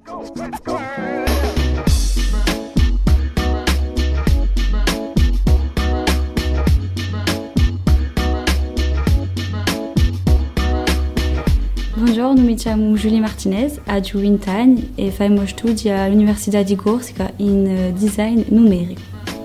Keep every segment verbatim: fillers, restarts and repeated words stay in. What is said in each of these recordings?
Buongiorno, mi chiamo Julie Martinez, ho venti anni e faccio studi all'Università di Corsica in design numerico.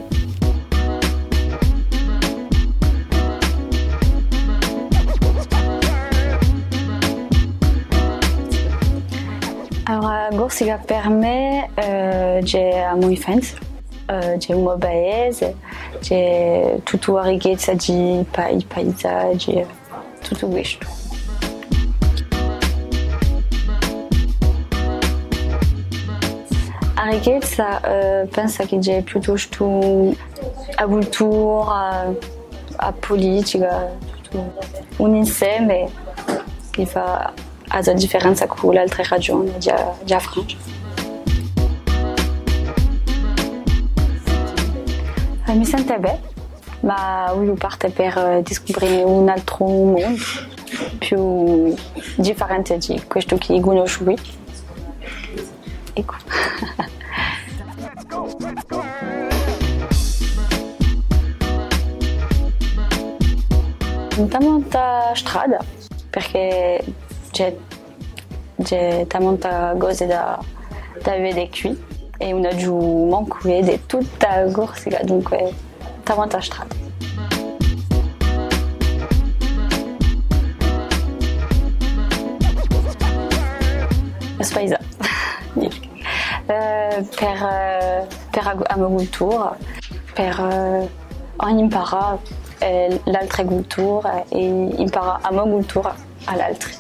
Allora, Corsica per me euh, c'è molti fans, uh, c'è un paese, c'è tutto la ricchezza di pa- i paesaggi, tutto questo. La ricchezza eh, penso che c'è piuttosto a cultura, a politica, tutto un insieme che fa la differenza con le altre regioni della Francia. Mi sento bene, ma voglio partire per scoprire un altro mondo più differente di questo che conosco qui. Ecco. Tanta strada perché c'è, c'è tanta cose da, da vedere qui e una giù manco vede tutta la Corsica, dunque tanta strada. La spaesa. Uh, per, uh, per agricoltura, per uh, imparare uh, l'altra cultura e imparare la mia cultura all'altra.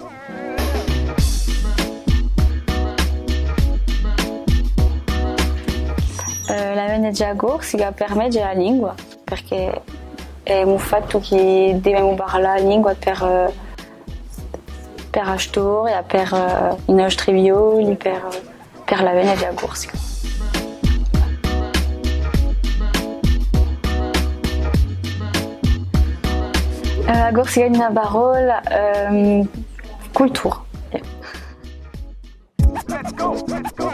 Uh, la Venezia Corsica per me è la lingua, perché è un fatto che dobbiamo parlare la lingua per, uh, per la storia, per uh, i nostri violi, per uh, per la Venezia Corsica. La Corsica è una parola um, cultura. Yeah.